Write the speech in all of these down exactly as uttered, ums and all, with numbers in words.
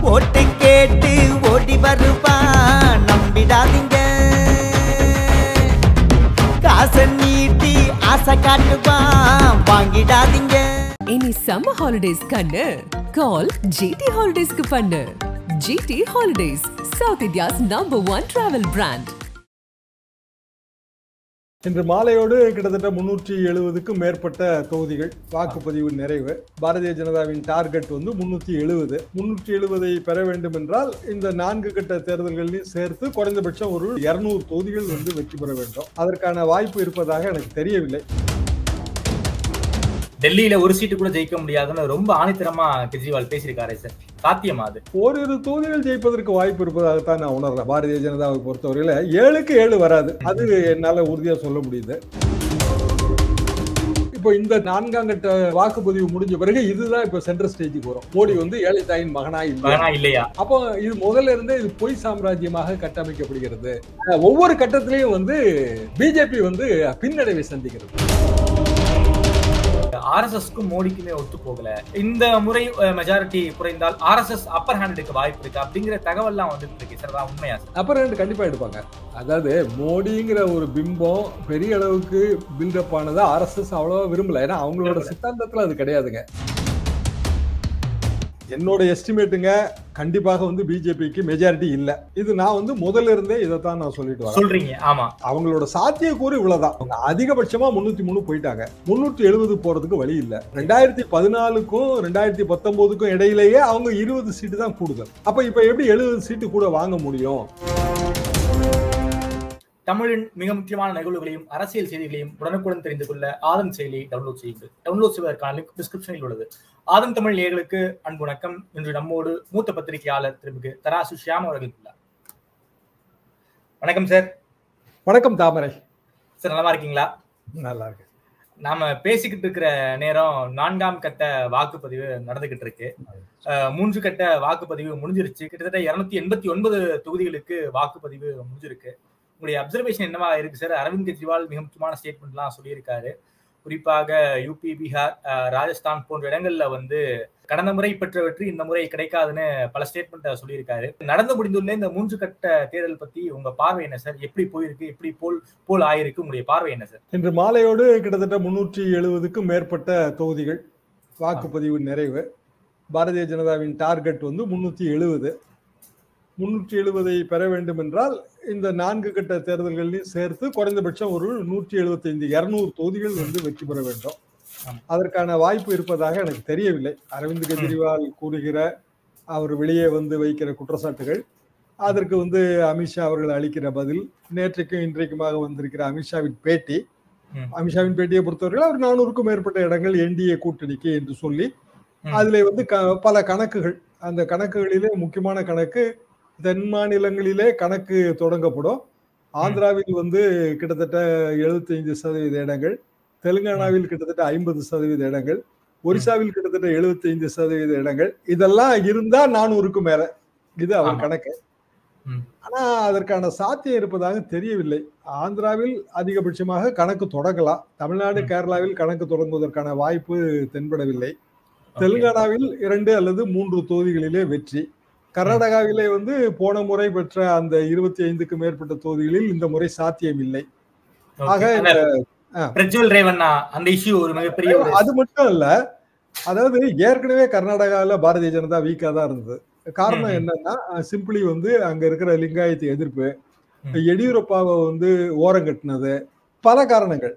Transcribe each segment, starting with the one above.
ஓட்டு கேட்டு ஓடி வருவான் நம்பிடாதீங்க. காசை நீட்டி ஆசை காட்டுவான் வாங்கிடாதீங்க. இனி சம்மர் ஹாலிடேஸ் கண்ணு கால் ஜிடி ஹாலிடேஸ்க்கு பண்ணு. GT holidays, south India's number one travel brand. இன்று மாலையோடு கிட்டத்தட்ட முன்னூற்றி எழுபதுக்கும் மேற்பட்ட தொகுதிகள் வாக்குப்பதிவு நிறைவு. பாரதிய ஜனதாவின் டார்கெட் வந்து முன்னூற்றி எழுபது முன்னூற்றி எழுபதை பெற வேண்டும் என்றால் இந்த நான்கு கட்ட தேர்தல்களையும் சேர்த்து குறைந்தபட்சம் ஒரு இருநூறு தொகுதிகள் வந்து வெற்றி பெற வேண்டும். அதற்கான வாய்ப்பு இருப்பதாக எனக்கு தெரியவில்லை. டெல்லியில ஒரு சீட்டு கூட ஜெயிக்க முடியாதுன்னு ரொம்ப ஆணித்தரமா கெஜ்ரிவால் பேசியிருக்காரு சார். சாத்தியமா அது? ஓரிரு தொகுதிகள் ஜெயிப்பதற்கு வாய்ப்பு இருப்பதாகத்தான் நான் உணர்றேன். பாரதிய ஜனதாவை பொறுத்தவரையில ஏழுக்கு ஏழு வராது, அது என்னால உறுதியா சொல்ல முடியுது. இப்போ இந்த நான்காம் கட்ட வாக்குப்பதிவு முடிஞ்ச பிறகு இதுதான் இப்ப சென்ட்ரல் ஸ்டேஜுக்கு வரும். மோடி வந்து ஏழை தாயின் மகனா இல்லையா? அப்போ இது முதல்ல இருந்தே இது பொய் சாம்ராஜ்யமாக கட்டமைக்கப்படுகிறது. ஒவ்வொரு கட்டத்திலையும் வந்து பிஜேபி வந்து பின்னடைவை சந்திக்கிறது. ஆர்எஸ்எஸ்க்கும் மோடிக்குமே ஒத்து போகல. இந்த முறை மெஜாரிட்டி குறைந்தால் ஆர்எஸ்எஸ் அப்பர் ஹேண்ட் எடுக்க வாய்ப்பு இருக்கு அப்படிங்கிற தகவல்லாம் வந்துட்டு இருக்கு சார். உண்மையா? அப்பர் ஹேண்ட் கண்டிப்பா எடுப்பாங்க. அதாவது மோடிங்கிற ஒரு பிம்பம் பெரிய அளவுக்கு பில்டப் ஆனது ஆர்எஸ்எஸ் அவ்வளவா விரும்பல. ஏன்னா அவங்களோட சித்தாந்தத்துல அது கிடையாதுங்க. என்னோட எஸ்டிமேட்டுங்க கண்டிப்பாக வந்து பிஜேபிக்கு மெஜாரிட்டி இல்ல. இது நான் வந்து முதல்ல இருந்தே இதைத்தான் நான் சொல்லிட்டு வரேன். சொல்றீங்க? ஆமா, அவங்களோட சாத்தியக்கூறு இவ்வளவுதான். அவங்க அதிகபட்சமா முன்னூத்தி மூணு போயிட்டாங்க. முன்னூற்றி எழுபது போறதுக்கு வழி இல்ல. ரெண்டாயிரத்தி பதினாலுக்கும் ரெண்டாயிரத்தி பத்தொன்பதுக்கும் இடையிலேயே அவங்க இருபது சீட்டு தான் கூடுதல். அப்ப இப்ப எப்படி எழுபது சீட்டு கூட வாங்க முடியும்? தமிழின் மிக முக்கியமான நிகழ்வுகளையும் அரசியல் செய்திகளையும் உடனுக்குடன் தெரிந்து கொள்ள ஆதம் செயலியை டவுன்லோட் செய்யுங்கள். டவுன்லோட் செய்வதற்கான லிங்க் டிஸ்கிரிப்ஷனில் உள்ளது. ஆதம் தமிழ் நேயர்களுக்கு அன்பு வணக்கம். இன்று நம்மோடு மூத்த பத்திரிகையாளர் திரு தராசு ஷியாம் அவர்கள் உள்ளார். வணக்கம் சார். வணக்கம் தாமரை சார், நலமா இருக்கீங்களா? நல்லா இருக்கு. நாம பேசிக்கிட்டு இருக்கிற நேரம் நான்காம் கட்ட வாக்குப்பதிவு நடந்துகிட்டு இருக்கு. மூன்று கட்ட வாக்குப்பதிவு முடிஞ்சிருச்சு. கிட்டத்தட்ட இருநூத்தி எண்பத்தி ஒன்பது தொகுதிகளுக்கு வாக்குப்பதிவு முடிஞ்சிருக்கு. உங்களுடைய அப்சர்வேஷன் என்னவா இருக்கு சார்? அரவிந்த் கெஜ்ரிவால் மிக முக்கியமான ஸ்டேட்மெண்ட் எல்லாம் சொல்லியிருக்காரு. குறிப்பாக யூபி, பீகார், ராஜஸ்தான் போன்ற இடங்கள்ல வந்து கடந்த முறை பெற்ற வெற்றி இந்த முறை கிடைக்காதுன்னு பல ஸ்டேட்மெண்ட் சொல்லியிருக்காரு. நடந்து முடிந்துள்ள இந்த மூன்று கட்ட தேர்தல் பத்தி உங்க பார்வை என்ன சார்? எப்படி போயிருக்கு? எப்படி போல் போல் ஆயிருக்கு? உங்களுடைய பார்வை என்ன சார்? இன்று மாலையோடு கிட்டத்தட்ட முன்னூற்றி எழுபதுக்கும் மேற்பட்ட தொகுதிகள் வாக்குப்பதிவு நிறைவு. பாரதிய ஜனதாவின் டார்கெட் வந்து முன்னூற்றி எழுபது முன்னூற்றி எழுபதை பெற வேண்டும் என்றால் இந்த நான்கு கட்ட தேர்தல்களையும் சேர்த்து குறைந்தபட்சம் ஒரு நூற்றி எழுபத்தி ஐந்து இருநூறு தொகுதிகள் வந்து வெற்றி பெற வேண்டும். அதற்கான வாய்ப்பு இருப்பதாக எனக்கு தெரியவில்லை. அரவிந்த் கெஜ்ரிவால் கூறுகிற அவர் வெளியே வந்து வைக்கிற குற்றச்சாட்டுகள், அதற்கு வந்து அமித்ஷா அவர்கள் அளிக்கிற பதில், நேற்றைக்கும் இன்றைக்குமாக வந்திருக்கிற அமித்ஷாவின் பேட்டி, அமித்ஷாவின் பேட்டியை பொறுத்தவரையில் அவர் நானூறுக்கும் மேற்பட்ட இடங்கள் என்டிஏ கூட்டணிக்கு என்று சொல்லி அதிலே வந்து பல கணக்குகள், அந்த கணக்குகளிலே முக்கியமான கணக்கு தென் மாநிலங்களிலே கணக்கு தொடங்கப்படும். ஆந்திராவில் வந்து கிட்டத்தட்ட எழுபத்தி ஐந்து சதவீத இடங்கள், தெலுங்கானாவில் கிட்டத்தட்ட ஐம்பது சதவீத இடங்கள், ஒரிசாவில் கிட்டத்தட்ட எழுபத்தி ஐந்து சதவீத இடங்கள், இதெல்லாம் இருந்தா நானூறுக்கும் மேல. இது அவர் கணக்கு. ஆனா அதற்கான சாத்தியம் இருப்பதாக தெரியவில்லை. ஆந்திராவில் அதிகபட்சமாக கணக்கு தொடங்கலாம். தமிழ்நாடு, கேரளாவில் கணக்கு தொடங்குவதற்கான வாய்ப்பு தென்படவில்லை. தெலுங்கானாவில் இரண்டு அல்லது மூன்று தொகுதிகளிலே வெற்றி. கர்நாடகாவிலே வந்து போன முறை பெற்ற அந்த இருபத்தி ஐந்துக்கு மேற்பட்ட தொகுதிகளில் இந்த முறை சாத்தியம் இல்லை. ஆக அது மட்டும் இல்ல, அதாவது ஏற்கனவே கர்நாடகாவில் பாரதிய ஜனதா வீக்கா தான் இருந்தது. காரணம் என்னன்னா சிம்பிளி வந்து அங்க இருக்கிற லிங்காயத்து எதிர்ப்பு, எடியூரப்பாவை வந்து ஓரங்கட்டினது, பல காரணங்கள்.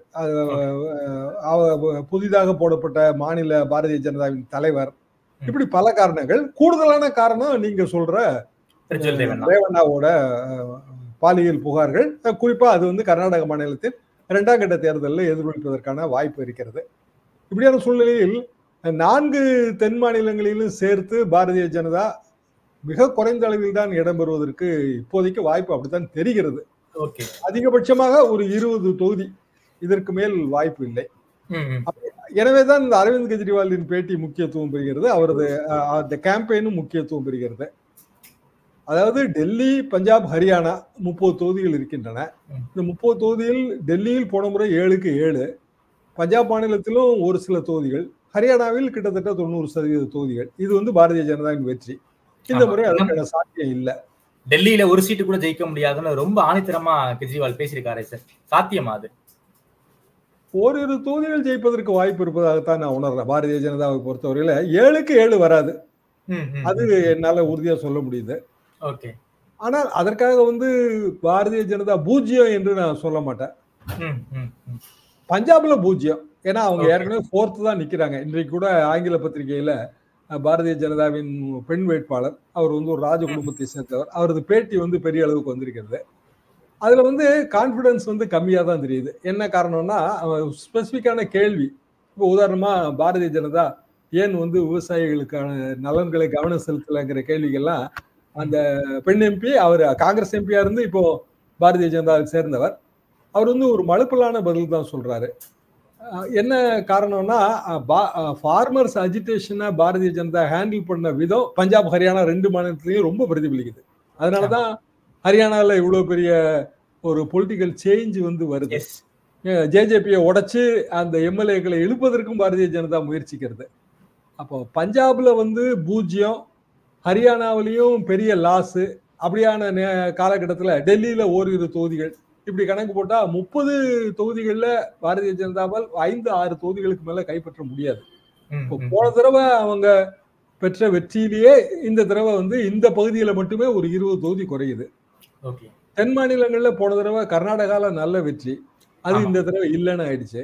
புதிதாக போடப்பட்ட மாநில பாரதிய ஜனதாவின் தலைவர், இப்படி பல காரணங்கள். கூடுதலான காரணம் நீங்க சொல்ற ரேவண்ணாவோட பாலியல் புகார்கள். குறிப்பா அது வந்து கர்நாடக மாநிலத்தில் இரண்டாம் கட்ட தேர்தலில் எதிர்கொள்வதற்கான வாய்ப்பு இருக்கிறது. இப்படியான சூழ்நிலையில் நான்கு தென் மாநிலங்களிலும் சேர்த்து பாரதிய ஜனதா மிக குறைந்த அளவில் தான் இடம்பெறுவதற்கு இப்போதைக்கு வாய்ப்பு அப்படித்தான் தெரிகிறது. அதிகபட்சமாக ஒரு இருபது தொகுதி, இதற்கு மேல் வாய்ப்பு இல்லை. எனவேதான் இந்த அரவிந்த் கெஜ்ரிவாலின் பேட்டி முக்கியத்துவம் பெறுகிறது. அவரது அந்த கேம்பெயினும் முக்கியத்துவம் பெறுகிறது. அதாவது டெல்லி, பஞ்சாப், ஹரியானா முப்பது தொகுதிகள் இருக்கின்றன. இந்த முப்பது தொகுதியில் டெல்லியில் போன முறை ஏழுக்கு ஏழு, பஞ்சாப் மாநிலத்திலும் ஒரு சில தொகுதிகள், ஹரியானாவில் கிட்டத்தட்ட தொண்ணூறு சதவீத தொகுதிகள். இது வந்து பாரதிய ஜனதாவின் வெற்றி. இந்த முறை அதுக்கான சாத்தியம் இல்ல. டெல்லியில ஒரு சீட்டு கூட ஜெயிக்க முடியாதுன்னு ரொம்ப ஆணித்தரமா கெஜ்ரிவால் பேசியிருக்காரு சார். சாத்தியமா அது? ஓரிரு தொகுதிகள் ஜெயிப்பதற்கு வாய்ப்பு இருப்பதாகத்தான் நான் உணர்றேன். பாரதிய ஜனதாவை பொறுத்தவரையில ஏழுக்கு ஏழு வராது, அது என்னால உறுதியா சொல்ல முடியுது. ஓகே. ஆனால் அதற்காக வந்து பாரதிய ஜனதா பூஜ்ஜியம் என்று நான் சொல்ல மாட்டேன். பஞ்சாப்ல பூஜ்ஜியம், ஏன்னா அவங்க ஏற்கனவே ஃபோர்த்து தான் நிக்கிறாங்க. இன்றைக்கு கூட ஆங்கில பத்திரிகையில பாரதிய ஜனதாவின் பெண் வேட்பாளர், அவர் வந்து ஒரு ராஜ குடும்பத்தை சேர்ந்தவர், அவரது பேட்டி வந்து பெரிய அளவுக்கு வந்திருக்கிறது. அதுல வந்து கான்பிடன்ஸ் வந்து கம்மியா தான் தெரியுது. என்ன காரணம்னா ஸ்பெசிபிக்கான கேள்வி, இப்போ உதாரணமா பாரதிய ஜனதா ஏன் வந்து விவசாயிகளுக்கான நலன்களை கவனம் செலுத்தலைங்கிற கேள்விகள்லாம் அந்த பெண் எம்பி, அவர் காங்கிரஸ் எம்பியா இருந்து இப்போ பாரதிய ஜனதாவை சேர்ந்தவர், அவர் வந்து ஒரு மழுப்பலான பதில் தான் சொல்றாரு. என்ன காரணம்னா ஃபார்மர்ஸ் அஜிடேஷனை பாரதிய ஜனதா ஹேண்டில் பண்ண விதம் பஞ்சாப் ஹரியானா ரெண்டு மாநிலத்திலையும் ரொம்ப பிரதிபலிக்குது. அதனாலதான் ஹரியானால இவ்வளவு பெரிய ஒரு பொலிட்டிக்கல் சேஞ்ச் வந்து வருது. ஜேஜேபியை உடைச்சு அந்த எம்எல்ஏக்களை இழுப்பதற்கும் பாரதிய ஜனதா முயற்சிக்கிறது. அப்போ பஞ்சாப்ல வந்து பூஜ்ஜியம், ஹரியானாவிலையும் பெரிய லாஸ், அப்படியான காலகட்டத்தில் டெல்லியில ஓரிரு தொகுதிகள், இப்படி கணக்கு போட்டா முப்பது தொகுதிகள்ல பாரதிய ஜனதாவால் ஐந்து ஆறு தொகுதிகளுக்கு மேல கைப்பற்ற முடியாது. இப்போ போன தடவை அவங்க பெற்ற வெற்றியிலேயே இந்த தடவை வந்து இந்த பகுதியில மட்டுமே ஒரு இருபது தொகுதி குறையுது. தென் மாநிலங்கள்ல போன தடவை கர்நாடகால நல்ல வெற்றி, அது இந்த தடவை இல்லைன்னு ஆயிடுச்சு.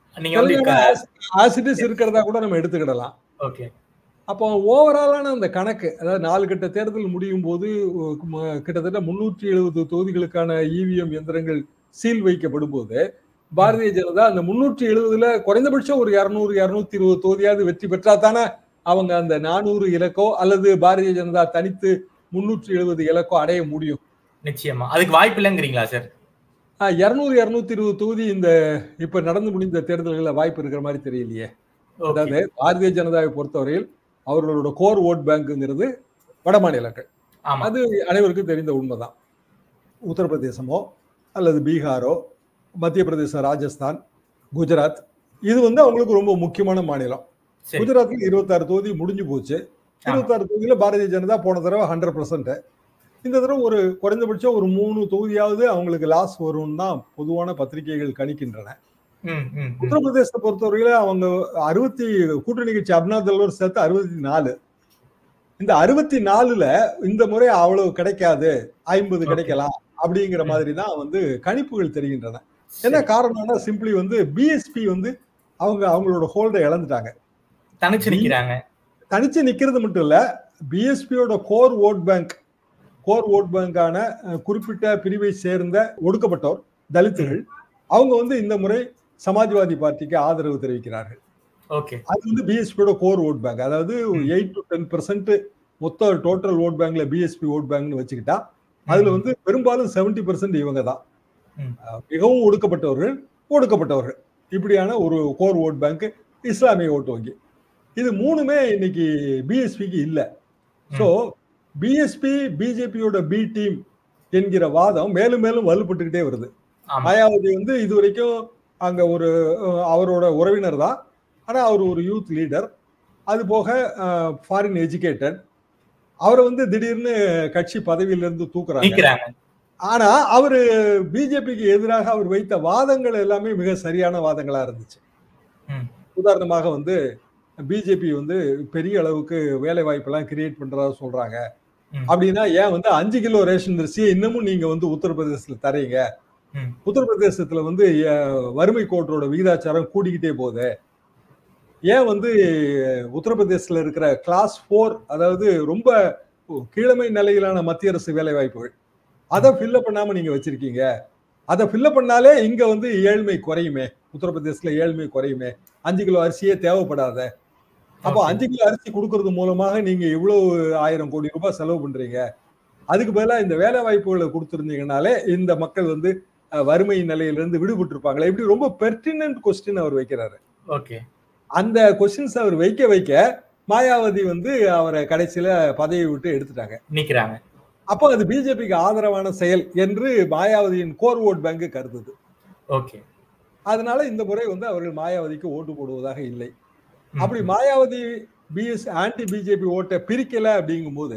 ஆசிட்டிஸ் இருக்கிறதா கூட நம்ம எடுத்துக்கிடலாம். அப்போ ஓவராலான அந்த கணக்கு, அதாவது நாலு கட்ட தேர்தல் முடியும் போது கிட்டத்தட்ட முன்னூற்றி எழுபது தொகுதிகளுக்கான இவிஎம் எந்திரங்கள் சீல் வைக்கப்படும் போது பாரதிய ஜனதா அந்த முன்னூற்றி எழுபதுல குறைந்தபட்சம் ஒரு இருநூறு இருநூத்தி இருபது தொகுதியாவது வெற்றி பெற்றா தானே அவங்க அந்த நானூறு இலக்கோ அல்லது பாரதிய ஜனதா தனித்து முன்னூற்றி எழுபது இலக்கோ அடைய முடியும். நிச்சயமா அதுக்கு வாய்ப்பு இல்லைங்கிறீங்களா சார்? இருநூறு இருநூத்தி இருபது தொகுதி இந்த இப்ப நடந்து முடிந்த தேர்தல்களில் வாய்ப்பு இருக்கிற மாதிரி தெரியலையே. அதாவது பாரதிய ஜனதாவை பொறுத்தவரையில் அவர்களோட கோர் ஓட் பேங்க்ங்கிறது வட மாநிலங்கள், அது அனைவருக்கும் தெரிந்த உண்மைதான். உத்தரப்பிரதேசமோ அல்லது பீகாரோ, மத்திய பிரதேசம், ராஜஸ்தான், குஜராத், இது வந்து அவங்களுக்கு ரொம்ப முக்கியமான மாநிலம். குஜராத்தில் இருபத்தாறு தொகுதி முடிஞ்சு போச்சு. இருபத்தாறு தொகுதியில பாரதிய ஜனதா போன தடவை ஹண்ட்ரட் பர்சன்ட், இந்த தடவை ஒரு குறைந்தபட்சம் ஒரு மூணு தொகுதியாவது அவங்களுக்கு லாஸ் வரும்னு தான் பொதுவான பத்திரிகைகள் கணிக்கின்றன. உத்தரப்பிரதேசத்தை பொறுத்தவரையில அவங்க அறுபத்தி கூட்டணி கட்சி அப்னாதல்லூர் சேர்த்து அறுபத்தி நாலு, இந்த அறுபத்தி நாலுல இந்த முறை அவ்வளவு கிடைக்காது, ஐம்பது கிடைக்கலாம் அப்படிங்கிற மாதிரி தான் வந்து கணிப்புகள் தெரிகின்றன. என்ன காரணம்னா சிம்பிளி வந்து பிஎஸ்பி வந்து அவங்க அவங்களோட ஹோல்டை இழந்துட்டாங்க, தனிச்சு நிக்கிறாங்க. தனிச்சு நிக்கிறது மட்டும் இல்ல, பிஎஸ்பியோட core vote bank core vote பேங்கான குறிப்பிட்ட பிரிவை சேர்ந்த ஒடுக்கப்பட்டோர், தலித்துகள், அவங்க வந்து இந்த முறை சமாஜ்வாதி பார்ட்டிக்கு ஆதரவு தெரிவிக்கிறார்கள். அது வந்து பிஎஸ்பியோட கோர் ஓட் பேங்க், அதாவது எயிட் டு டென் பெர்சென்ட் மொத்த டோட்டல் ஓட் பேங்க்ல பிஎஸ்பி ஓட் பேங்க்னு வச்சுக்கிட்டா அதுல வந்து பெரும்பாலும் செவன்டி பெர்சென்ட் இவங்க தான், மிகவும் ஒடுக்கப்பட்டவர்கள் ஒடுக்கப்பட்டவர்கள் இப்படியான ஒரு கோர் ஓட் பேங்க், இஸ்லாமிய ஓட்டு வங்கி, இது மூணுமே இன்னைக்கு பிஎஸ்பிக்கு இல்ல. சோ பிஎஸ்பி பிஜேபியோட பி டீம் என்கிற வாதம் மேலும் மேலும் வலுப்பட்டுக்கிட்டே வருது. மாயாவதி வந்து இதுவரைக்கும் அங்க ஒரு அவரோட உறவினர் தான், ஆனா அவர் ஒரு யூத் லீடர், அது போக ஃபாரின் எஜுகேட்டட், அவரை வந்து திடீர்னு கட்சி பதவியிலிருந்து தூக்குறாங்க. ஆனா அவரு பிஜேபிக்கு எதிராக அவர் வைத்த வாதங்கள் எல்லாமே மிக சரியான வாதங்களா இருந்துச்சு. உதாரணமாக வந்து பிஜேபி வந்து பெரிய அளவுக்கு வேலை வாய்ப்பெல்லாம் கிரியேட் பண்றதா சொல்றாங்க. அப்படின்னா ஏன் வந்து அஞ்சு கிலோ ரேஷன் அரிசியை இன்னமும் நீங்க வந்து உத்தரப்பிரதேசத்துல தரீங்க? உத்தரப்பிரதேசத்துல வந்து வறுமை கோட்டரோட விகிதாச்சாரம் கூடிக்கிட்டே போகுது. ஏன் வந்து உத்தரப்பிரதேசத்துல இருக்கிற கிளாஸ் போர், அதாவது ரொம்ப கீழமை நிலையிலான மத்திய அரசு வேலை வாய்ப்புகள், அதை ஃபில்லப் பண்ணாம நீங்க வச்சிருக்கீங்க? அதை ஃபில்லப் பண்ணாலே இங்க வந்து ஏழ்மை குறையுமே, உத்தரப்பிரதேசத்துல ஏழ்மை குறையுமே, அஞ்சு கிலோ அரிசியே தேவைப்படாத. அப்போ அஞ்சு கிலோ அரிசி கொடுக்கறது மூலமாக நீங்க இவ்வளவு ஆயிரம் கோடி ரூபாய் செலவு பண்றீங்க, அதுக்கு பதிலாக இந்த வேலை வாய்ப்புகளை கொடுத்துருந்தீங்கனாலே இந்த மக்கள் வந்து வறுமை நிலையிலிருந்து விடுபட்டு இருப்பாங்களே. இப்படி ரொம்ப பெர்டினன்ட் கொஸ்டின் அவர் வைக்கிறாரு. ஓகே, அந்த கொஸ்டின்ஸ் அவர் வைக்க வைக்க மாயாவதி வந்து அவரை கடைசியில பதவியை விட்டு எடுத்துட்டாங்க, நிக்கிறாங்க. அப்போ அது பிஜேபிக்கு ஆதரவான செயல் என்று மாயாவதியின் கோர் ஓட் பேங்க் கருதுது. ஓகே, அதனால இந்த முறை வந்து அவர்கள் மாயாவதிக்கு ஓட்டு போடுவதாக இல்லை. அப்படி மாயாவதி பிஎஸ் ஆன்டி பிஜேபி ஓட்டை பிரிக்கல அப்படிங்கும் போது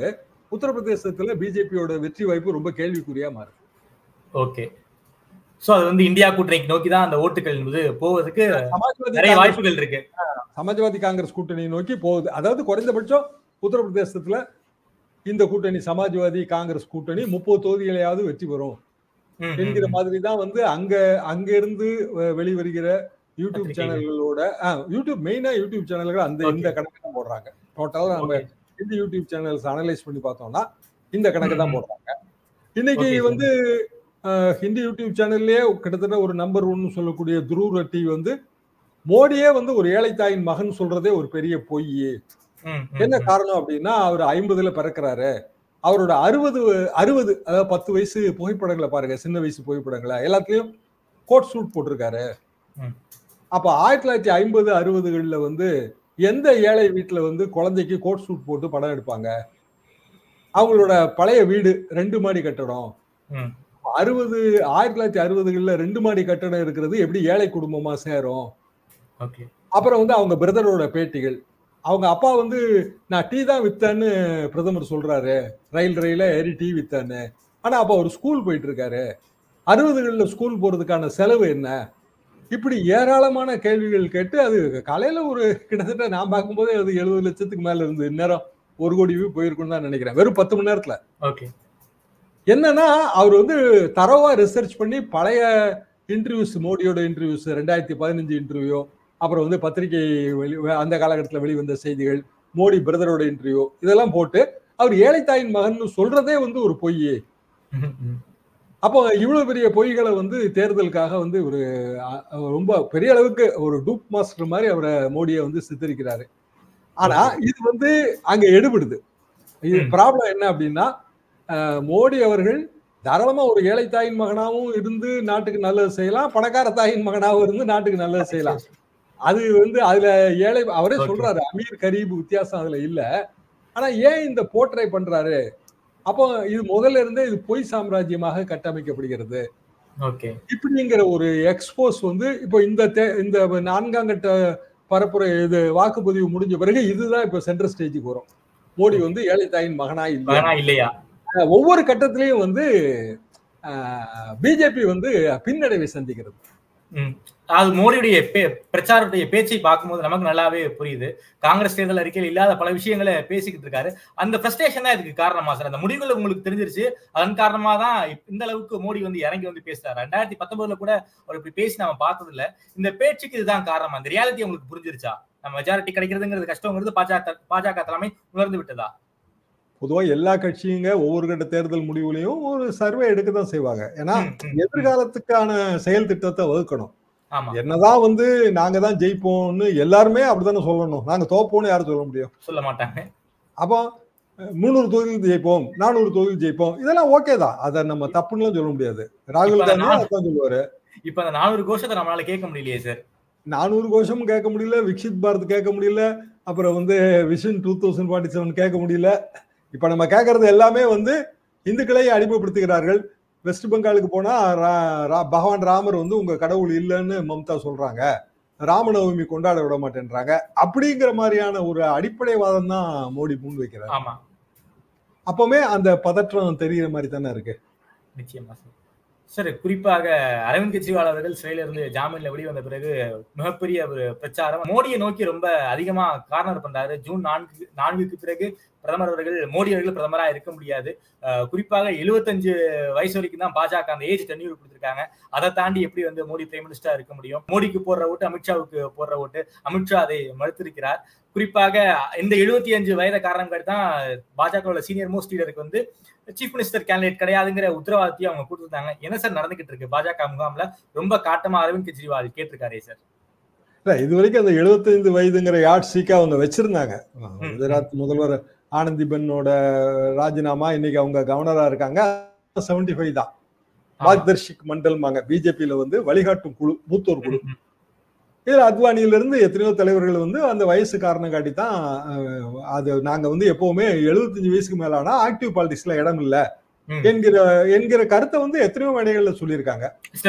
உத்தரப்பிரதேசத்துல பிஜேபியோட வெற்றி வாய்ப்பு ரொம்ப கேள்விக்குறியா மாறுது. ஓகே, சோ அது வந்து இந்தியா கூட்டணிக்கு நோக்கி தான் அந்த ஓட்டுகள் வந்து போவதற்கு நிறைய வாய்ப்புகள் இருக்கு. சமாஜ்வாதி காங்கிரஸ் கூட்டணி நோக்கி போகுது. அதாவது குறைந்தபட்சம் உத்தரப்பிரதேசத்துல இந்த கூட்டணி சமாஜ்வாதி காங்கிரஸ் கூட்டணி முப்பது தொகுதிகளையாவது வெற்றி பெறும் என்கிற மாதிரி தான் வந்து அங்க அங்க இருந்து வெளிவருகிற யூடியூப் சேனல்களோட யூடியூப் மெயினா யூடியூப் சேனல்கள் அந்த இந்த கணக்கு தான் போடுறாங்க. டோட்டலா நம்ம இந்த யூடியூப் சேனல்ஸ் அனலைஸ் பண்ணி பார்த்தோம்னா இந்த கணக்கு தான் போடுறாங்க. இன்னைக்கு வந்து ஹிந்தி யூடியூப் சேனல்லே கிட்டத்தட்ட ஒரு நம்பர் ஒன்னு சொல்லக்கூடிய துருவ் ரெட்டி வந்து மோடியே வந்து ஒரு ஏழை தாயின் மகன் சொல்றதே ஒரு பெரிய பொய். என்ன காரணம் அப்படின்னா அவர் ஐம்பதுல பிறக்கிறாரு, அவரோட அறுபது அறுபது அதாவது பத்து வயசு புகைப்படங்களை பாருங்க, சின்ன வயசு புகைப்படங்களை எல்லாத்துலயும் கோட் சூட் போட்டிருக்காரு. அப்ப ஆயிரத்தி தொள்ளாயிரத்தி ஐம்பது அறுபதுகள்ல வந்து எந்த ஏழை வீட்டுல வந்து குழந்தைக்கு கோட் சூட் போட்டு படம் எடுப்பாங்க? அவங்களோட பழைய வீடு ரெண்டு மாடி கட்டடம், அறுபது ஆயிரத்தி தொள்ளாயிரத்தி அறுபதுகள்ல ரெண்டு மாடி கட்டடம் இருக்கிறது எப்படி ஏழை குடும்பமா சேரும்? அப்புறம் வந்து அவங்க பிரதரோட பேட்டிகள், அவங்க அப்பா வந்து நான் டீ தான் வித்தேன்னு பிரதமர் சொல்றாரு, ரயில் ரயில ஏறி டீ வித்தான்னு. ஆனா அப்ப அவர் ஸ்கூல் போயிட்டு இருக்காரு. அறுபதுகள்ல ஸ்கூல் போறதுக்கான செலவு என்ன? இப்படி ஏராளமான கேள்விகள் கேட்டு அது காலையில ஒரு கிட்டத்தட்ட நான் பார்க்கும்போதே அது எழுபது லட்சத்துக்கு மேல இருந்து இந்நேரம் ஒரு கோடி வியூ போயிருக்குன்னு தான் நினைக்கிறேன், வெறும் பத்து மணி நேரத்துல. என்னன்னா அவர் வந்து தரவா ரிசர்ச் பண்ணி பழைய இன்டர்வியூஸ், மோடியோட இன்டர்வியூஸ், ரெண்டாயிரத்தி பதினஞ்சு இன்டர்வியூ, அப்புறம் வந்து பத்திரிகை வெளி அந்த காலகட்டத்தில் வெளிவந்த செய்திகள், மோடி பிரதரோட இன்டர்வியூ, இதெல்லாம் போட்டு அவர் ஏழை தாயின் மகன் சொல்றதே வந்து ஒரு பொய். அப்போ இவ்வளவு பெரிய பொய்களை வந்து தேர்தலுக்காக வந்து ஒரு ரொம்ப பெரிய அளவுக்கு ஒரு டூப் மாஸ்டர் மாதிரி அவரை மோடியை வந்து சித்தரிக்கிறாரு. ஆனா இது வந்து அங்க எடுபடுது. இது ப்ராப்ளம் என்ன அப்படின்னா, மோடி அவர்கள் தாராளமா ஒரு ஏழை தாயின் மகனாவும் இருந்து நாட்டுக்கு நல்லது செய்யலாம், பணக்கார தாயின் மகனாவும் இருந்து நாட்டுக்கு நல்லது செய்யலாம். அது வந்து அதுல ஏழை அவரே சொல்றாரு, அமீர் கரீப் வித்தியாசம் அதுல இல்ல. ஆனா ஏன் இந்த போர்ட்ரை பண்றாரு? அப்போ இது முதல்ல இருந்தே இது பொய் சாம்ராஜ்யமாக கட்டமைக்கப்படுகிறது இப்படிங்கிற ஒரு எக்ஸ்போஸ் வந்து இப்போ இந்த இந்த நான்காம் கட்ட பரப்புரை இது வாக்குப்பதிவு முடிஞ்ச பிறகு இதுதான் இப்ப சென்ட்ரல் ஸ்டேஜுக்கு வரும். மோடி வந்து ஏழை தாயின் மகனா இல்லையா? ஒவ்வொரு கட்டத்திலையும் வந்து பிஜேபி வந்து பின்னடைவை சந்திக்கிறது. அது மோடியுடைய பிரச்சாரத்துடைய பேச்சை பார்க்கும்போது நமக்கு நல்லாவே புரியுது. காங்கிரஸ் தேர்தல் அறிக்கையில் இல்லாத பல விஷயங்களை பேசிக்கிட்டு இருக்காரு. அந்த ஃப்ரஸ்ட்ரேஷன் தான் இதுக்கு காரணமா சார்? அந்த முடிவுகள் உங்களுக்கு தெரிஞ்சிருச்சு, அதன் காரணமா தான் இந்த அளவுக்கு மோடி வந்து இறங்கி வந்து பேசுறாரு. ரெண்டாயிரத்தி பத்தொன்பதுல கூட அவர் இப்படி பேசி நம்ம பார்த்தது இல்ல. இந்த பேச்சுக்கு இதுதான் காரணமா? இந்த ரியாலிட்டி உங்களுக்கு புரிஞ்சிருச்சா? நம்ம மெஜாரிட்டி கிடைக்கிறதுங்கிறது கஷ்டங்கிறது பாஜக பாஜக தலைமை உணர்ந்து விட்டதா? பொதுவா எல்லா கட்சியுங்க ஒவ்வொரு கட்ட தேர்தல் முடிவுலையும் ஒரு சர்வே எடுக்க தான் செய்வாங்க. ஏன்னா எதிர்காலத்துக்கான செயல் திட்டத்தை வகுக்கணும். என்னதான் வந்து நாங்க தான் ஜெயிப்போம்னு எல்லாருமே அப்படித்தானே சொல்லணும். நாங்க தோப்போம்னு யாரும் சொல்ல முடியும்? சொல்ல மாட்டாங்க. அப்போ முன்னூறு தொகுதியில் ஜெயிப்போம், நானூறு தொகுதியில் ஜெயிப்போம், இதெல்லாம் ஓகே தான். அதை நம்ம தப்புன்னு சொல்ல முடியாது. ராகுல் காந்தி அதான் சொல்லுவாரு. இப்ப அந்த நானூறு கோஷத்தை நம்மளால கேட்க முடியலையே சார். நானூறு கோஷமும் கேட்க முடியல, விக்ஷித் பாரத் கேட்க முடியல, அப்புறம் வந்து vision two thousand forty seven கேட்க முடியல. இப்ப நம்ம கேட்கறது எல்லாமே வந்து இந்துக்களை அடிமைப்படுத்துகிறார்கள். வெஸ்ட் பெங்காலுக்கு போனா பகவான் ராமர் வந்து உங்க கடவுள் இல்லைன்னு மம்தா சொல்றாங்க, ராமநவமி கொண்டாட விட மாட்டேன்றாங்க. அப்படிங்கிற மாதிரியான ஒரு அடிப்படைவாதம் தான் மோடி முன் வைக்கிறார். அப்பவுமே அந்த பதற்றம் தெரிகிற மாதிரி தானே இருக்கு. நிச்சயமா சார். சார் குறிப்பாக அரவிந்த் கெஜ்ரிவால் அவர்கள் சிறையில இருந்து ஜாமீன்ல வெளிவந்த பிறகு மிகப்பெரிய ஒரு பிரச்சாரம் மோடியை நோக்கி ரொம்ப அதிகமா கார்னர் பண்றாரு. ஜூன் நான்கு நான்குக்கு பிறகு பிரதமர் அவர்கள் மோடி அவர்கள் பிரதமரா இருக்க முடியாது. குறிப்பாக எழுபத்தஞ்சு வயசு வரைக்கும் தான் பாஜக அந்த ஏஜ் டென்யூர் கொடுத்திருக்காங்க. அதை தாண்டி எப்படி வந்து மோடி பிரைம் மினிஸ்டரா இருக்க முடியும்? மோடிக்கு போடுற ஓட்டு அமித்ஷாவுக்கு போடுற ஓட்டு, அமித்ஷா அதை மறுத்திருக்கிறார். குறிப்பாக இந்த எழுபத்தி அஞ்சு வயதை காரணம் காட்டி தான் பாஜகவோட சீனியர் மோஸ்ட் லீடருக்கு வந்து சீஃப் மினிஸ்டர் கேண்டிடேட் கிடையாதுங்கிற உத்தரவாதத்தையும் அவங்க கொடுத்துருந்தாங்க. என்ன சார் நடந்துகிட்டு இருக்கு பாஜக முகாம்ல? ரொம்ப காட்டமா அரவிந்த் கெஜ்ரிவால் கேட்டிருக்காரே சார். இது வரைக்கும் அந்த எழுபத்தி ஐந்து வயதுங்கிற யாட் சீக்கா அவங்க வச்சிருந்தாங்க. குஜராத் முதல்வர் ஆனந்திபென்னோட ராஜினாமா, இன்னைக்கு அவங்க கவர்னரா இருக்காங்க. செவன்டி ஃபைவ் தான் மார்க்தர்ஷிக் மண்டல் பிஜேபியில வந்து வழிகாட்டும் குழு, மூத்தோர் குழு. இதுல அத்வானியில இருந்து எத்தனையோ தலைவர்கள் வந்து அந்த வயசு காரணம் காட்டி தான் அது நாங்க வந்து எப்பவுமே எழுபத்தஞ்சு வயசுக்கு மேலானா ஆக்டிவ் பாலிடிக்ஸ்ல இடம் இல்ல என்கிற என்கிற கருத்தை வந்து எத்தனையோ வேலைகள்ல சொல்லியிருக்காங்க.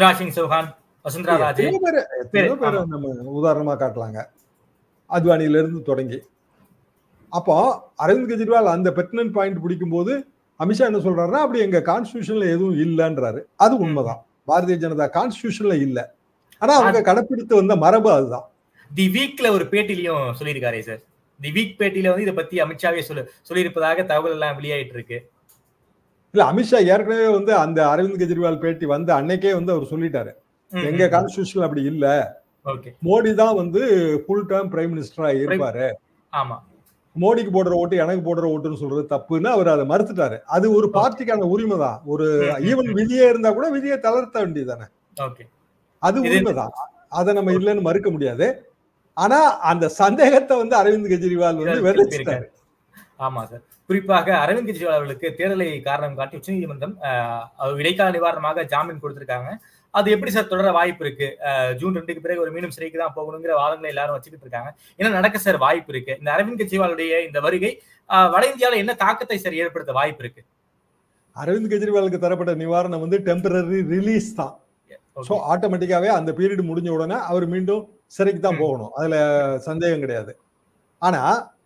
எத்தனையோ பேர் எத்தனையோ பேர் நம்ம உதாரணமா காட்டலாங்க. அத்வானியில இருந்து தொடங்கி அப்போ அரவிந்த் கெஜ்ரிவால் அந்த பெர்டினன்ட் பாயிண்ட் பிடிக்கும் போது அமித்ஷா என்ன சொல்றாருன்னா அப்படி எங்க கான்ஸ்டிடியூஷன்ல எதுவும் இல்லைன்றாரு. அது உண்மைதான், பாரதிய ஜனதா கான்ஸ்டிடியூஷன்ல இல்ல. ஆனா அவங்க கடைப்பிடித்து வந்த மரபு அதுதான். தி வீக்ல ஒரு பேட்டிலையும் சொல்லியிருக்காரே சார், தி வீக் பேட்டியில வந்து இதை பத்தி அமித்ஷாவே சொல்லு சொல்லியிருப்பதாக தகவல் எல்லாம் வெளியாயிட்டு இருக்கு. இல்ல, அமித்ஷா ஏற்கனவே வந்து அந்த அரவிந்த் கெஜ்ரிவால் பேட்டி வந்து அன்னைக்கே வந்து அவர் சொல்லிட்டாரு, எங்க கான்ஸ்டிடியூஷன் அப்படி இல்ல, மோடி தான் வந்து ஃபுல் டேர்ம் பிரைம் மினிஸ்டரா இருப்பாரு, ஆமா மோடிக்கு போடுற ஓட்டு எனக்கு போடுற ஓட்டுன்னு சொல்றது தப்புன்னு அவர் அதை மறுத்துட்டாரு. அது ஒரு பார்ட்டிக்கான உரிமை தான். ஒரு ஈவன் விதியே இருந்தா கூட விதியை தளர்த்த வேண்டியதானே, அது உரிமைதான். அதை நம்ம இல்லைன்னு மறுக்க முடியாது. ஆனா அந்த சந்தேகத்தை வந்து அரவிந்த் கெஜ்ரிவால் வந்து விதைச்சிட்டாரு. ஆமா சார், குறிப்பாக அரவிந்த் கெஜ்ரிவால் அவர்களுக்கு தேர்தலை காரணம் காட்டி உச்சநீதிமன்றம் இடைக்கால நிவாரணமாக ஜாமீன் கொடுத்திருக்காங்க. அது எப்படி சார் தொடர வாய்ப்பு இருக்கு? ஜூன் ரெண்டுக்கு பிறகு ஒரு மீண்டும் சிறைக்கு தான் போகணுங்கிற வாதங்களை எல்லாரும் வச்சுக்கிட்டு இருக்காங்க. என்ன நடக்க சார் வாய்ப்பு இருக்கு? இந்த அரவிந்த் கெஜ்ரிவாலுடைய இந்த வருகை வட இந்தியாவில் என்ன தாக்கத்தை சார் ஏற்படுத்த வாய்ப்பு இருக்கு? அரவிந்த் கெஜ்ரிவாலுக்கு தரப்பட்ட நிவாரணம் வந்து டெம்பரரி ரிலீஸ் தான். சோ ஆட்டோமேட்டிக்காவே அந்த பீரியட் முடிஞ்ச உடனே அவர் மீண்டும் சிறைக்கு தான் போகணும், அதுல சந்தேகம் கிடையாது. ஆனா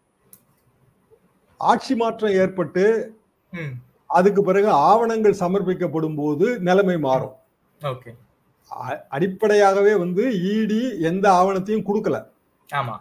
ஆட்சி மாற்றம் ஏற்பட்டு அதுக்கு பிறகு ஆவணங்கள் சமர்ப்பிக்கப்படும் போது நிலைமை மாறும். அடிப்படையாகவே வந்து இடி எந்த ஆவணத்தையும் கொடுக்கல. ஆமா,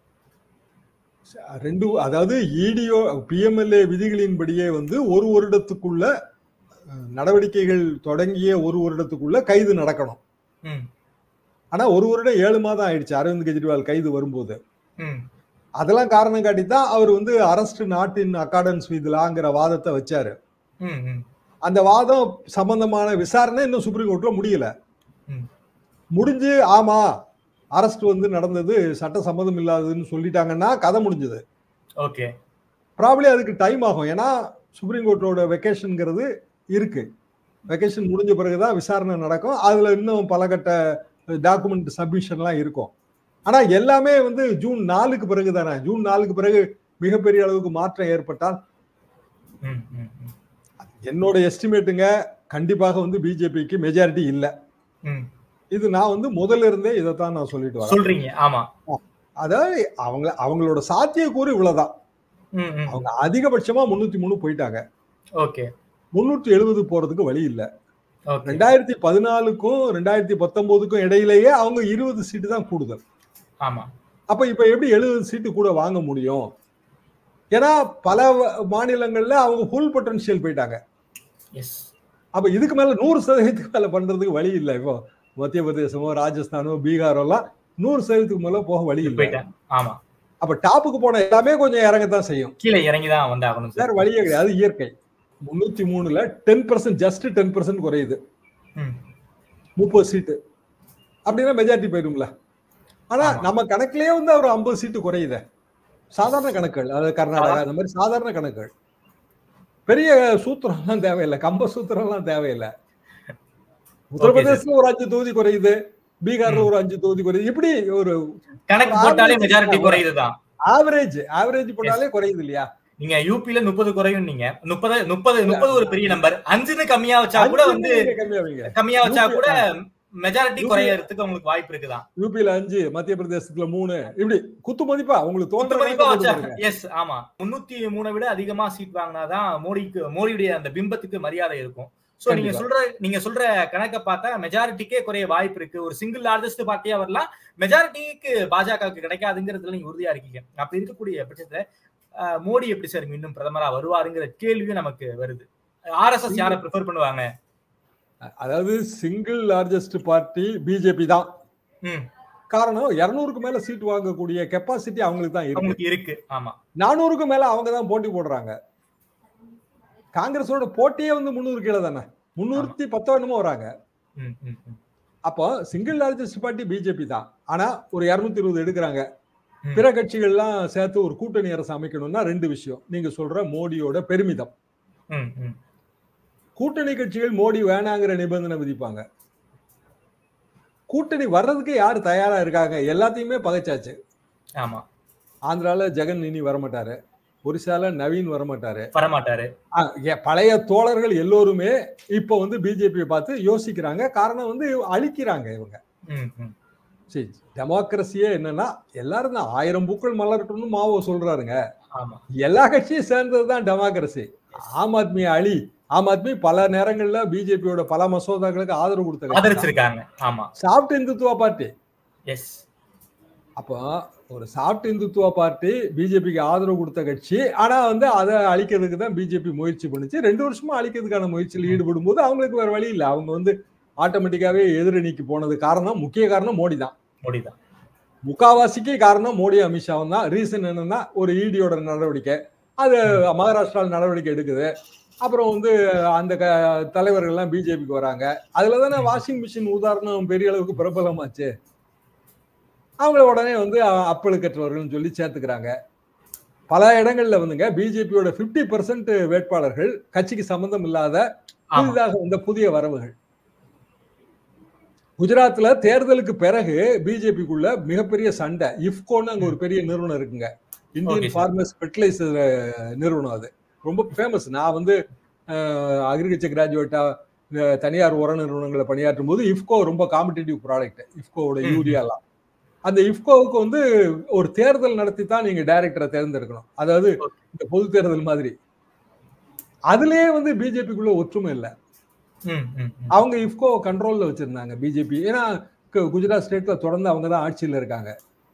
ரெண்டு அதாவது இடியோ பிஎம்எல்ஏ விதிகளின்படியே வந்து ஒரு வருடத்துக்குள்ள நடவடிக்கைகள் தொடங்கிய ஒரு வருடத்துக்குள்ள கைது நடக்கணும். ஆனா ஒரு வருடம் ஏழு மாதம் ஆயிடுச்சு அரவிந்த் கெஜ்ரிவால் கைது வரும்போது. அதெல்லாம் காரணம் காட்டித்தான் அவர் வந்து arrest not in accordance with லாங்கிற வாதத்தை வச்சாரு. அந்த வாதம் சம்பந்தமான விசாரணை இன்னும் சுப்ரீம் கோர்ட்ல முடியல. முடிஞ்சு ஆமா அரஸ்ட் வந்து நடந்தது சட்ட சம்மதம் இல்லாததுன்னு சொல்லிட்டாங்கன்னா கதை முடிஞ்சது. ஓகே, ப்ராபபிலி அதுக்கு டைம் ஆகும். ஏன்னா சுப்ரீம் கோர்ட்டோட வெக்கேஷன்ங்கிறது இருக்கு. வெக்கேஷன் முடிஞ்ச பிறகுதான் விசாரணை நடக்கும். அதுல இன்னும் பல கட்ட டாக்குமெண்ட் சப்மிஷன்லாம் இருக்கும். ஆனா எல்லாமே வந்து ஜூன் நாலுக்கு பிறகு தானே. ஜூன் நாலுக்கு பிறகு மிகப்பெரிய அளவுக்கு மாற்றம் ஏற்பட்டால் என்னோட எஸ்டிமேட்டுங்க கண்டிப்பாக வந்து பிஜேபிக்கு மெஜாரிட்டி இல்ல. இது நான் வந்து முதல்ல இருந்தே இதைத்தான் நான் சொல்லிட்டு வரேன். சொல்றீங்க? ஆமா, அதாவது அவங்க அவங்களோட சாத்தியக்கூறு இவ்வளவுதான். அவங்க அதிகபட்சமா முன்னூத்தி மூணு போயிட்டாங்க. ஓகே, முன்னூத்தி எழுபது போறதுக்கு வழி இல்ல. ரெண்டாயிரத்தி பதினாலுக்கும் ரெண்டாயிரத்தி பத்தொன்பதுக்கும் இடையிலேயே அவங்க இருபது சீட்டு தான் கூடுதல். ஆமா, அப்ப இப்ப எப்படி எழுபது சீட்டு கூட வாங்க முடியும்? ஏன்னா பல மாநிலங்கள்ல அவங்க ஃபுல் பொட்டன்ஷியல் போயிட்டாங்க. அப்ப இதுக்கு மேல நூறு சதவீதத்துக்கு மேல பண்றதுக்கு வழி இல்லை. இப்போ மத்திய பிரதேசமோ ராஜஸ்தானோ பீகாரோ எல்லாம் நூறு சதவீதத்துக்கு மேல போக வழி இல்லை. ஆமா, அப்ப டாப்புக்கு போன எல்லாமே கொஞ்சம் இறங்கத்தான் செய்யும். கீழே இறங்கிதான் வந்தாகணும் வேற வழியே கிடையாது, இயற்கை. முன்னூத்தி மூணுல ten percent just ten percent குறையுது, முப்பது சீட்டு அப்படின்னா மெஜாரிட்டி போயிடும்ல. ஆனா நம்ம கணக்குலயே வந்து ஒரு ஐம்பது சீட்டு குறையுது. சாதாரண கணக்குகள், அதாவது கர்நாடகா அந்த மாதிரி சாதாரண கணக்குகள். பெரிய சூத்திரம் எல்லாம் தேவையில்லை, கம்ப சூத்திரம் எல்லாம் தேவையில்லை. உத்தரப்பிரதேசத்துல ஒரு அஞ்சு தொகுதி குறையுது, பீகார்ல ஒரு அஞ்சு தொகுதி குறையுது. இப்படி ஒரு கணக்கு போட்டாலே மெஜாரிட்டி குறையுதுதான். ஆவரேஜ் ஆவரேஜ் போட்டாலே குறையுது இல்லையா? நீங்க யூபில முப்பது குறையும், நீங்க முப்பது முப்பது முப்பது ஒரு பெரிய நம்பர். அஞ்சுன்னு கம்மியா வச்சா கூட வந்து கம்மியா வச்சா கூட மெஜாரிட்டி குறையறதுக்கு உங்களுக்கு வாய்ப்பு இருக்குதான். யூபில அஞ்சு, மத்திய பிரதேசத்துல மூணு, இப்படி குத்து மதிப்பா உங்களுக்கு தோன்ற. எஸ், ஆமா, முன்னூத்தி மூணை விட அதிகமா சீட் வாங்கினாதான் மோடிக்கு மோடியுடைய அந்த பிம்பத்துக்கு மரியாதை இருக்கும். சோ நீங்க சொல்ற நீங்க சொல்ற கணக்கை பார்த்தா மெஜாரிட்டிக்கே குறைய வாய்ப்பு இருக்கு. ஒரு சிங்கிள் லார்ஜஸ்ட் பார்ட்டியா வரலாம், மெஜாரிட்டிக்கு பாஜகவுக்கு கிடைக்காதுங்கிறதுல நீங்க உறுதியா இருக்கீங்க. அப்படி இருக்கக்கூடிய பட்சத்துல மோடி எப்படி சார் மீண்டும் பிரதமரா வருவாருங்கிற கேள்வியும் நமக்கு வருது. ஆர்எஸ்எஸ் யாரை ப்ரிஃபர் பண்ணுவாங்க? அதாவது சிங்கிள் லார்ஜஸ்ட் பார்ட்டி பிஜேபி தான். காரணம் இருநூறுக்கு மேல சீட் வாங்கக்கூடிய கெப்பாசிட்டி அவங்களுக்கு தான் இருக்கு இருக்கு ஆமா, நானூறுக்கு மேல அவங்க தான் போட்டி போடுறாங்க. காங்கிரஸோட போட்டியே வந்து முன்னூறு கீழே தானே, முன்னூத்தி பத்தொன்னுமோ வராங்க. அப்போ சிங்கிள் லார்ஜஸ்ட் பார்ட்டி பிஜேபி தான். ஆனா ஒரு இருநூத்தி இருபது எடுக்கிறாங்க. பிற கட்சிகள்லாம் சேர்த்து ஒரு கூட்டணி அரசு அமைக்கணும்னா ரெண்டு விஷயம். நீங்க சொல்ற மோடியோட பெருமிதம். கூட்டணி கட்சிகள் மோடி வேணாங்கிற நிபந்தனை விதிப்பாங்க. கூட்டணி வர்றதுக்கு யாரு தயாரா இருக்காங்க? எல்லாத்தையுமே பகைச்சாச்சு. ஆமா, ஆந்திரால ஜெகன் இனி வரமாட்டாரு, ஒரிசால நவீன் வரமாட்டாரு வரமாட்டாரு பழைய தோழர்கள் எல்லோருமே இப்ப வந்து பிஜேபியை பார்த்து யோசிக்கிறாங்க. காரணம் வந்து அழிக்கிறாங்க இவங்க. சரி, டெமோக்ரஸியே என்னன்னா எல்லாரும் தான் ஆயிரம் பூக்கள் மலரட்டும்னு மாவோ சொல்றாருங்க. ஆமா எல்லா கட்சியும் சேர்ந்ததுதான் டெமோக்ரஸி. ஆம் ஆத்மி அழி ஆம் ஆத்மி பல நேரங்கள்ல பிஜேபியோட பல மசோதாக்களுக்கு ஆதரவு கொடுத்த கட்சி தான். ஆதரிச்சிருக்காங்க. ஆமா சாஃப்ட் இந்துத்துவா பார்ட்டி. எஸ் அப்போ ஒரு சாஃப்ட் இந்துத்துவா பார்ட்டி பிஜேபிக்கு ஆதரவு கொடுத்த கட்சி. ஆனா வந்து அதை அழிக்கிறதுக்கு தான் பிஜேபி முயற்சி பண்ணுச்சு. ரெண்டு வருஷமா அழிக்கிறதுக்கான முயற்சியில் ஈடுபடும் போது அவங்களுக்கு வேற வழி இல்லை. அவங்க வந்து ஆட்டோமேட்டிக்காவே எதிரணிக்கு போனது காரணம், முக்கிய காரணம் மோடி தான். மோடி தான் முக்காவாசிக்கு காரணம் மோடி அமித்ஷாவும் தான். ரீசன் என்னன்னா ஒரு ஈடியோட நடவடிக்கை, அது மகாராஷ்டிராவில் நடவடிக்கை எடுக்குது. அப்புறம் வந்து அந்த க தலைவர்கள்லாம் பிஜேபிக்கு வராங்க. அதுல தானே வாஷிங் மிஷின் உதாரணம் பெரிய அளவுக்கு பிரபலமாச்சு. அவங்கள உடனே வந்து அப்பழுக்கற்றவர்கள் சொல்லி சேர்த்துக்கிறாங்க. பல இடங்கள்ல வந்துங்க பிஜேபியோட பிப்டி பர்சன்ட் வேட்பாளர்கள் கட்சிக்கு சம்பந்தம் இல்லாத புதிதாக வந்த புதிய வரவுகள். குஜராத்ல தேர்தலுக்கு பிறகு பிஜேபிக்குள்ள மிகப்பெரிய சண்டை. இஃப்கோன்னு அங்க ஒரு பெரிய நிறுவனம் இருக்குங்க, இந்தியன் ஃபார்மர்ஸ் ஃபெர்டிலைசர் நிறுவனம். அது ரொம்ப ஃபேமஸ். நான் வந்து அக்ரிகல்ச்சர் கிராஜுவேட்டா தனியார் உர நிறுவனங்களை பணியாற்றும் போது இஃப்கோ ரொம்ப காம்படிட்டிவ் ப்ராடக்ட். இஃப்கோவோட யூரியாலாம். அந்த இஃப்கோவுக்கு வந்து ஒரு தேர்தல் நடத்தி தான் நீங்க டைரக்டரை தேர்ந்தெடுக்கணும். அதாவது இந்த பொது தேர்தல் மாதிரி. அதுலயே வந்து பிஜேபிக்குள்ள ஒற்றுமை இல்லை. அவங்க இஃப்கோ கண்ட்ரோல்ல வச்சிருந்தாங்க பிஜேபி. ஏன்னா குஜராத் ஸ்டேட்ல தொடர்ந்து அவங்க தான் ஆட்சியில் இருக்காங்க.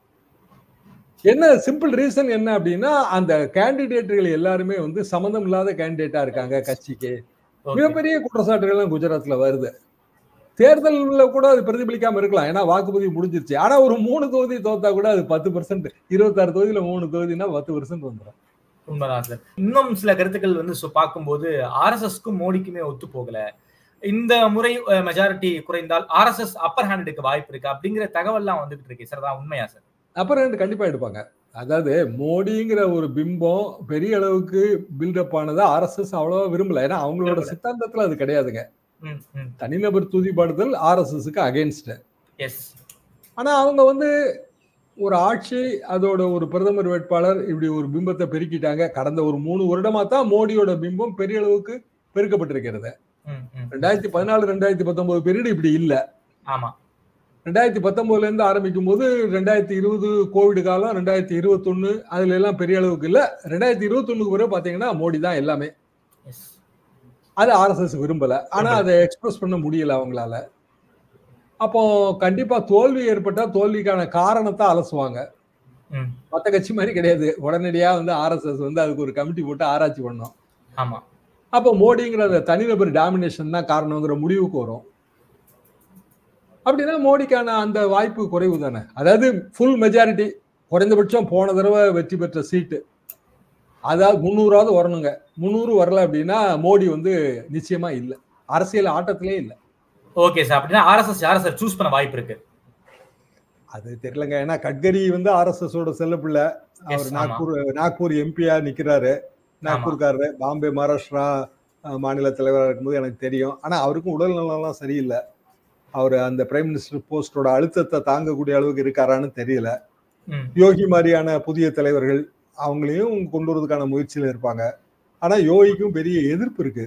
என்ன சிம்பிள் ரீசன் என்ன அப்படின்னா அந்த கேண்டிடேட்டுகள் எல்லாருமே வந்து சம்பந்தம் இல்லாத கேண்டிடேட்டா இருக்காங்க கட்சிக்கு. மிகப்பெரிய குற்றச்சாட்டுகள் குஜராத்ல வருது. தேர்தல்ல கூட அது பிரதிபலிக்காம இருக்கலாம், ஏன்னா வாக்குப்பதிவு முடிஞ்சிருச்சு. ஆனா ஒரு மூணு தொகுதி தோத்தா கூட அது பத்து பர்சன்ட் இருபத்தாறு தொகுதியில மூணு தொகுதினா பத்து பர்சன்ட் வந்துடும். உண்மைதான் சார். இன்னும் சில கருத்துக்கள் வந்து பார்க்கும்போது ஆர்எஸ்எஸ்க்கும் மோடிக்குமே ஒத்து போகல. இந்த முறை மெஜாரிட்டி குறைந்தால் ஆர்எஸ்எஸ் அப்பர் ஹேண்ட் எடுக்க வாய்ப்பு இருக்கு அப்படிங்கிற தகவல்லாம் வந்துகிட்டு இருக்கு சார். தான் உண்மையா சார்? அப்பர் ஹேண்ட் கண்டிப்பா எடுப்பாங்க. அதாவது மோடிங்கிற ஒரு பிம்பம் பெரிய அளவுக்கு பில்டப் ஆனதை ஆர்எஸ்எஸ் அவ்வளவா விரும்பல. ஏன்னா அவங்களோட சித்தாந்தத்துல அது கிடையாதுங்க. தனிநபர் துதிப்படுதல் ஆர்எஸ்எஸ்க்கு அகைன்ஸ்ட். ஆனா அவங்க வந்து ஒரு ஆட்சி, அதோட ஒரு பிரதமர் வேட்பாளர், இப்படி ஒரு பிம்பத்தை பெருக்கிட்டாங்க. கடந்த ஒரு மூணு வருடமா தான் மோடியோட பிம்பம் பெரிய அளவுக்கு பெருக்கப்பட்டிருக்கிறது. ரெண்டாயிரத்தி பதினாலு ரெண்டாயிரத்தி பத்தொன்பது பீரியட் இப்படி இல்ல. ஆமா ரெண்டாயிரத்தி பத்தொன்பதுல இருந்து ஆரம்பிக்கும் போது ரெண்டாயிரத்தி இருபது கோவிட் காலம், ரெண்டாயிரத்தி இருபத்தி ஒண்ணு அதுல எல்லாம் பெரிய அளவுக்கு இல்ல. ரெண்டாயிரத்தி இருபத்தி ஒண்ணுக்கு பிறகு பாத்தீங்கன்னா மோடி தான் எல்லாமே. அது ஆர்எஸ்எஸ் விரும்பல. ஆனா அதை எக்ஸ்பிரஸ் பண்ண முடியல அவங்களால. அப்போ கண்டிப்பா தோல்வி ஏற்பட்டா தோல்விக்கான காரணத்தை அலசுவாங்க. மத்த கட்சி மாதிரி கிடையாது, உடனடியா வந்து ஆர்எஸ்எஸ் வந்து அதுக்கு ஒரு கமிட்டி போட்டு ஆராய்ச்சி பண்ணோம். ஆமா அப்போ மோடிங்கிற அந்த தனிநபர் டாமினேஷன் தான் காரணங்கிற முடிவுக்கு வரும். அப்படின்னா மோடிக்கான அந்த வாய்ப்பு குறைவு தானே. அதாவது ஃபுல் மெஜாரிட்டி, குறைந்தபட்சம் போன தடவை வெற்றி பெற்ற சீட்டு, அதாவது முந்நூறாவது வரணுங்க. முந்நூறு வரல அப்படின்னா மோடி வந்து நிச்சயமா இல்லை, அரசியல் ஆட்டத்திலே இல்லை. Okay sir. அப்படின்னா ஆர்எஸ்எஸ் யாரை சார் சூஸ் பண்ண வாய்ப்பு இருக்கு? அது தெரியலங்க. ஏன்னா கட்கரி வந்து ஆர்எஸ்எஸ் ஓட செல்ல பிள்ளை. அவர் நாக்பூர் நாக்பூர் எம்பியா நிக்கிறாரு. நாக்பூர்காரரு, பாம்பே மகாராஷ்டிரா மாநில தலைவராக இருக்கும்போது எனக்கு தெரியும். ஆனா அவருக்கும் உடல் நலம்லாம் சரியில்லை. அவர் அந்த பிரைம் மினிஸ்டர் போஸ்டோட அழுத்தத்தை தாங்கக்கூடிய அளவுக்கு இருக்காரான்னு தெரியல. யோகி மாதிரியான புதிய தலைவர்கள் அவங்களையும் கொண்டு வரதுக்கான முயற்சியில இருப்பாங்க. ஆனா யோகிக்கும் பெரிய எதிர்ப்பு இருக்கு.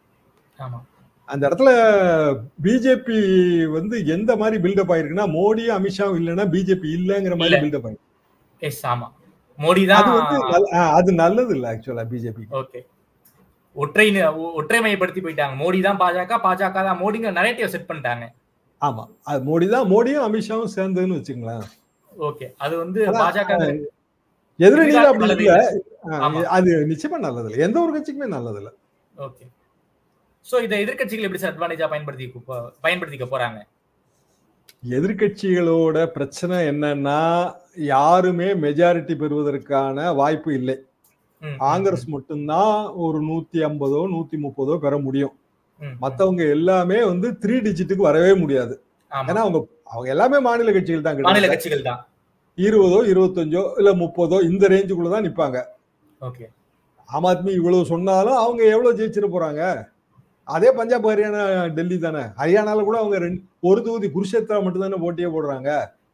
அந்த இடத்துல பிஜேபி வந்து எந்த மாதிரி பில்டப் ஆயிருக்குன்னா, மோடியும் அமித்ஷாவும் இல்லைன்னா பிஜேபி இல்லைங்கிற மாதிரி பில்டப் ஆயிருக்கு. மோடி தான் அது நல்லது இல்ல ஆக்சுவலா பிஜேபி. ஓகே, ஒற்றை ஒற்றைமையப்படுத்தி போயிட்டாங்க. மோடி தான் பாஜக, பாஜக தான் மோடிங்கிற நரேட்டிவ் செட் பண்ணிட்டாங்க. ஆமா, அது மோடி தான், மோடியும் அமித்ஷாவும் சேர்ந்ததுன்னு வச்சுங்களேன். ஓகே, அது வந்து பாஜக எதிரணியில அப்படி இல்ல. அது நிச்சயமா நல்லது இல்லை, எந்த ஒரு கட்சிக்குமே நல்லது இல்லை. ஓகே, சோ இத எதிர்க்கட்சிகள் எப்படி சார் அட்வான்டேஜா பயன்படுத்தி பயன்படுத்திக்க போறாங்க? எதிர்கட்சிகளோட பிரச்சனை என்னன்னா, யாருமே மெஜாரிட்டி பெறுவதற்கான வாய்ப்பு இல்லை. காங்கிரஸ் மட்டும்தான் ஒரு நூத்தி ஐம்பதோ நூத்தி முப்பதோ பெற முடியும். மத்தவங்க எல்லாமே வந்து த்ரீ டிஜிட்டுக்கு வரவே முடியாது. ஏன்னா அவங்க அவங்க எல்லாமே மாநில கட்சிகள் தான். மாநில கட்சிகள் தான் இருபதோ இருபத்தஞ்சோ இல்ல முப்பதோ இந்த ரேஞ்சுக்குள்ளதான் நிப்பாங்க. ஓகே, ஆம் ஆத்மி இவ்வளவு சொன்னாலும் அவங்க எவ்வளவு ஜெயிச்சிட போறாங்க? அதே பஞ்சாப், ஹரியானா, டெல்லி தானே. ஹரியானால கூட அவங்க ரெண்டு ஒரு தொகுதி குருஷேத்ரா மட்டும் தானே போட்டியே போடுறாங்க.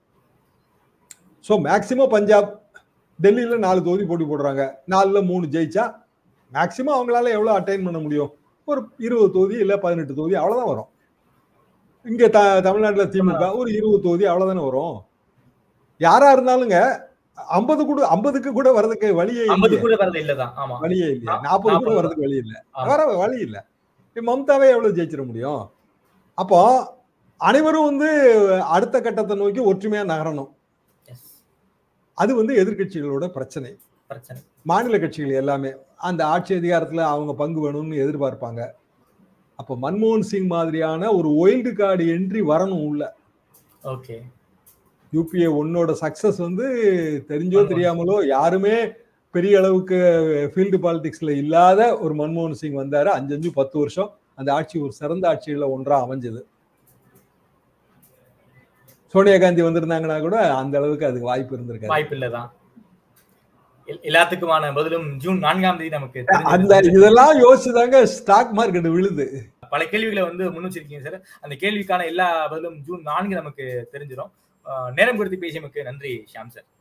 ஸோ மேக்சிமம் பஞ்சாப், டெல்லியில நாலு தொகுதி போட்டி போடுறாங்க. நாலுல மூணு ஜெயிச்சா மேக்சிமம் அவங்களால எவ்வளவு அட்டைன் பண்ண முடியும்? ஒரு இருபது தொகுதி இல்ல பதினெட்டு தொகுதி அவ்வளவுதான் வரும். இங்க த தமிழ்நாட்டுல திமுக ஒரு இருபது தொகுதி அவ்வளவுதானே வரும். யாரா இருந்தாலுங்க ஐம்பது கூட ஐம்பதுக்கு கூட வர்றதுக்கு வழியே ஐம்பது இல்லையே கூட வரது இல்லதான். ஆமா. வழியே இல்லையா நா- நாற்பது கூட நாற்பது வர்றதுக்கு வழி இல்ல ஆமா. வர வழி இல்ல இப்ப மம்தாவே எவ்வளவு ஜெயிச்சிட முடியும் அப்போ அனைவரும் வந்து அடுத்த கட்டத்தை நோக்கி ஒற்றுமையா நகரணும் Yes. அது வந்து எதிர்க்கட்சிகளோட பிரச்சனை பிரச்சனை. மாநில கட்சிகள் எல்லாமே அந்த ஆட்சி அதிகாரத்துல அவங்க பங்கு வேணும்னு எதிர்பார்ப்பாங்க அப்ப மன்மோகன் சிங் மாதிரியான ஒரு ஒயில்டு கார்டு என்ட்ரி வரணும் உள்ள ஓகே. யூபிஏ ஒன்னோட சக்சஸ் வந்து தெரிஞ்சோ மன்மோகன் தெரியாமலோ யாருமே பெரிய அளவுக்கு ஃபீல்டு பாலிடிக்ஸ்ல இல்லாத ஒரு மன்மோகன் சிங் வந்தாரு அஞ்சு அஞ்சு பத்து வருஷம் அந்த ஆட்சி ஒரு சிறந்த ஆட்சிகளை ஒன்றா அமைஞ்சது சோனியா காந்தி வந்திருந்தாங்கன்னா கூட அந்த அளவுக்கு அதுக்கு வாய்ப்பு இருந்திருக்காது வாய்ப்பு இல்லதான். எல்- எல்லாத்துக்குமான பதிலும் ஜூன் நான்காம் தேதி நமக்கு அந்த தெரிஞ்சிருச்சு. இதெல்லாம் யோசிச்சுதாங்க ஸ்டாக் மார்க்கெட் விழுது பல கேள்விகளை வந்து முன்வச்சிருக்கீங்க சார். அந்த கேள்விக்கான எல்லா பதிலும் ஜூன் நான்கு நமக்கு தெரிஞ்சிடும். அஹ் நேரம் கொடுத்து பேசியமைக்கு நன்றி ஷியாம் சார்.